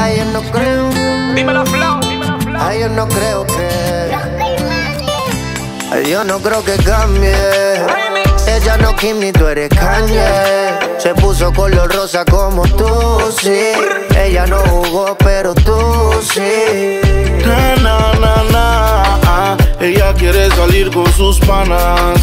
Ay, yo no creo. Dímelo, Flow. Ay, yo no creo que. Ay, yo no creo que cambie. Ella no Kim ni tú eres Kanye. Se puso color rosa como tú, sí. Ella no jugó, pero tú sí. Ella quiere salir con sus panas,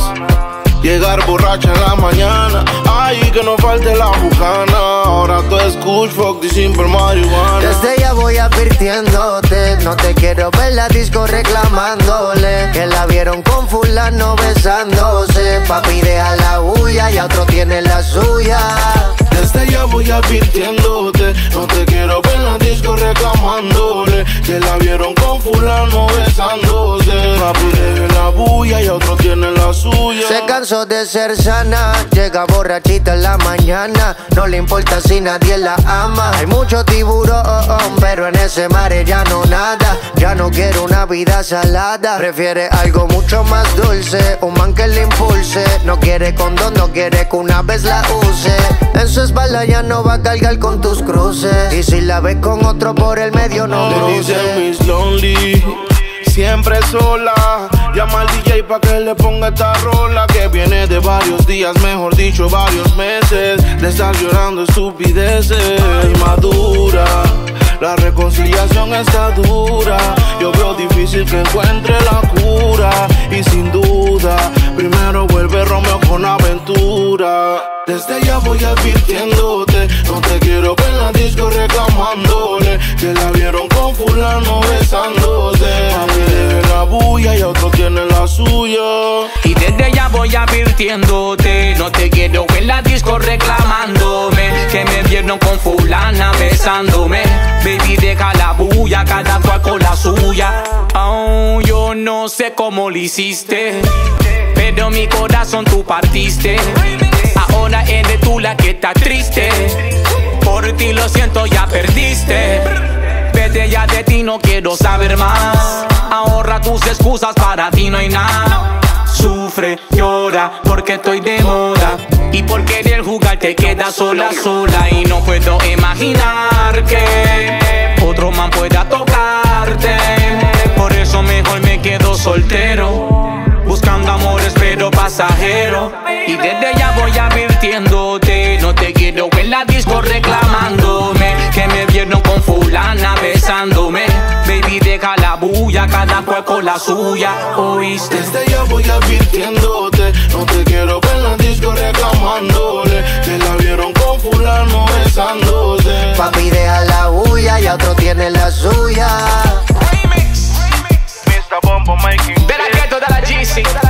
llegar borracha en la mañana. Ay, que no falte la bucana. Ahora todo es kush, fuck y simple marihuana. Desde ya voy advirtiéndote, no te quiero ver la disco reclamándole que la vieron con fulano besándose. Papi, deja la bulla, ya otro tiene la suya. Desde ya voy advirtiéndote, no te quiero ver la disco reclamándole que la vieron con fulano besándose. Papi, deja la bulla, y otro tiene la suya. Se cansó de ser sana, llega borrachita en la mañana. No le importa si nadie la ama. Hay mucho tiburón, pero en ese mar ella no nada. Ya no quiere una vida salada, prefiere algo mucho más dulce. Un man que le impulse, no quiere condón, no quiere que una vez la use. En su espalda ya no va a cargar con tus cruces. Y si la ves con otro por el medio no le luce. dicen Miss Lonely, siempre sola. Llama al DJ pa' que le ponga esta rola, que viene de varios días, mejor dicho varios meses, de estar llorando estupideces. Madura, la reconciliación está dura. Yo veo difícil que encuentre la cura. Y sin duda, primero vuelve Romeo con Aventura. Desde ya voy advirtiéndote, no te quiero ver en la disco reclamándole que la vieron con fulano besándose. Mami, deja la bulla y otro tiene la suya. Y desde ya voy advirtiéndote, no te quiero ver en la disco reclamándome que me vieron con fulana besándome. Baby, deja la bulla, cada cual con la suya. Oh, yo no sé cómo lo hiciste, pero mi corazón tú partiste. Ahora eres tú la que está triste. Por ti lo siento, ya perdiste. Vete ya de ti, no quiero saber más. Ahorra tus excusas, para ti no hay nada. Sufre, llora, porque estoy de moda. Y por querer jugar te quedas sola, sola. Y no puedo imaginar que otro man pueda tocarte. Por eso mejor me quedo soltero, buscando amores pero pasajero. Y desde ya voy advirtiéndote, no te quiero ver en la disco reclamándome que me vieron con fulana besándome. Baby, deja la bulla, cada cual con la suya, ¿oíste? Desde ya voy advirtiéndote, no te quiero ver en la disco reclamándole que la vieron con fulano besándose. Papi, deja la bulla, ya otro tiene la suya. Remix. Mr. Bombo making De la ghetto de la GC.